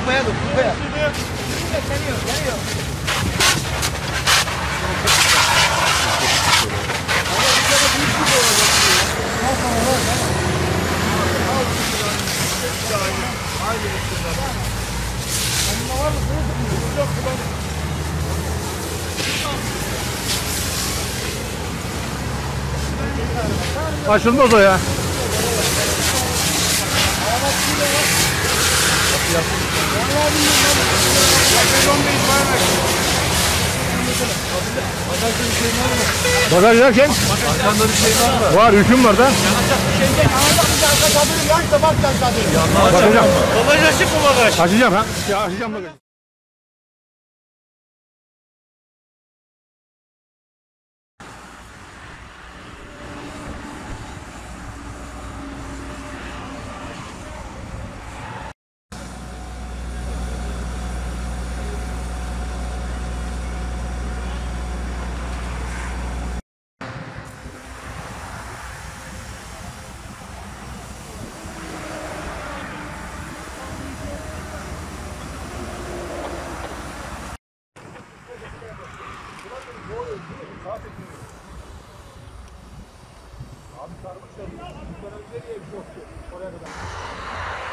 Kupaya dur, kupaya. Geliyor, geliyor. Açılmaz o ya. Bagaj derken? Arkanda bir şey var mı? Var, yüküm var da. Bakacağım. Bagaj açık mı bagaj? Açacağım ha. Ya açacağım bagajı. Abi sarmışlar. Nereye bir şey yok. Oraya kadar.